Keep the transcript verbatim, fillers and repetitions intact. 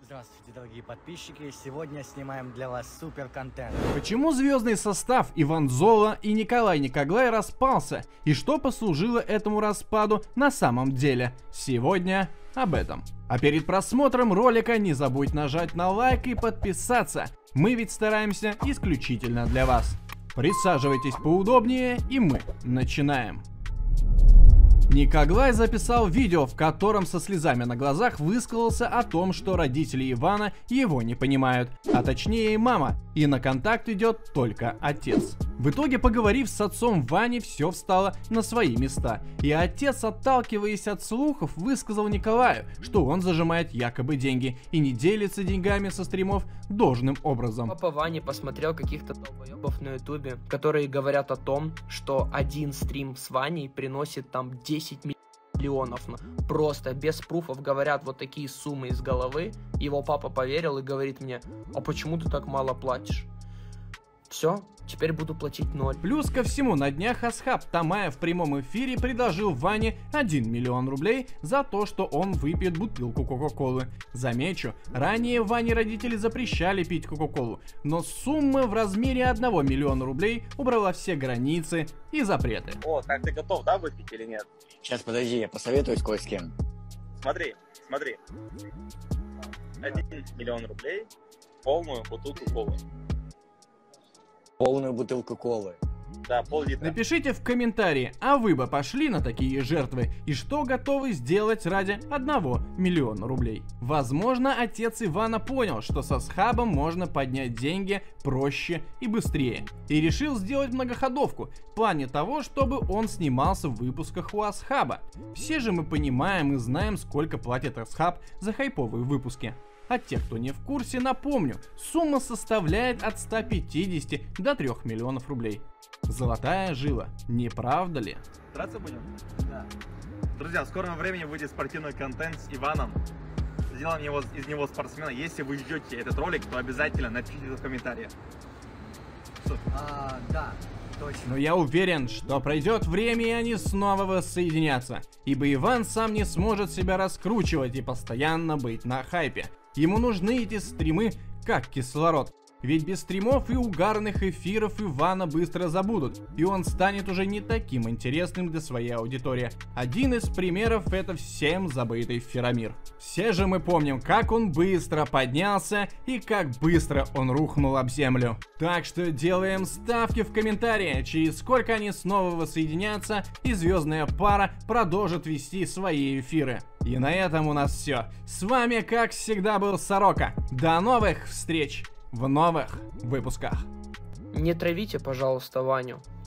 Здравствуйте, дорогие подписчики! Сегодня снимаем для вас супер контент. Почему звездный состав Иван Золо и Николай Никоглай распался? И что послужило этому распаду на самом деле? Сегодня об этом. А перед просмотром ролика не забудь нажать на лайк и подписаться. Мы ведь стараемся исключительно для вас. Присаживайтесь поудобнее, и мы начинаем. Никоглай записал видео, в котором со слезами на глазах высказался о том, что родители Ивана его не понимают, а точнее мама, и на контакт идет только отец. В итоге, поговорив с отцом Вани, все встало на свои места, и отец, отталкиваясь от слухов, высказал Николаю, что он зажимает якобы деньги и не делится деньгами со стримов должным образом. Папа Вани посмотрел каких-то долбоебов на ютубе, которые говорят о том, что один стрим с Ваней приносит там десять миллионов. Просто без пруфов говорят вот такие суммы из головы. Его папа поверил и говорит мне: а почему ты так мало платишь? Все, теперь буду платить ноль. Плюс ко всему, на днях Асхаб Тамаев в прямом эфире предложил Ване один миллион рублей за то, что он выпьет бутылку Кока-Колы. Замечу, ранее Ване родители запрещали пить Кока-Колу, но сумма в размере одного миллиона рублей убрала все границы и запреты. О, так ты готов, да, выпить или нет? Сейчас, подожди, я посоветуюсь кое с кем. Смотри, смотри. Один миллион рублей, полную бутылку колы. Полную бутылку колы. Да, пол-литра. Напишите в комментарии, а вы бы пошли на такие жертвы и что готовы сделать ради одного миллиона рублей. Возможно, отец Ивана понял, что со Асхабом можно поднять деньги проще и быстрее, и решил сделать многоходовку в плане того, чтобы он снимался в выпусках у Асхаба. Все же мы понимаем и знаем, сколько платит Асхаб за хайповые выпуски. А те, кто не в курсе, напомню, сумма составляет от ста пятидесяти до трёх миллионов рублей. Золотая жила, не правда ли? Драться будем? Да. Друзья, в скором времени выйдет спортивный контент с Иваном. Сделаем его, из него спортсмена. Если вы ждете этот ролик, то обязательно напишите это в комментариях. А, да, точно. Но я уверен, что пройдет время и они снова воссоединятся, ибо Иван сам не сможет себя раскручивать и постоянно быть на хайпе. Ему нужны эти стримы как кислород. Ведь без стримов и угарных эфиров Ивана быстро забудут, и он станет уже не таким интересным для своей аудитории. Один из примеров — это всем забытый Феромир. Все же мы помним, как он быстро поднялся и как быстро он рухнул об землю. Так что делаем ставки в комментарии, через сколько они снова воссоединятся и звездная пара продолжит вести свои эфиры. И на этом у нас все. С вами, как всегда, был Сорока. До новых встреч в новых выпусках. Не травите, пожалуйста, Ваню.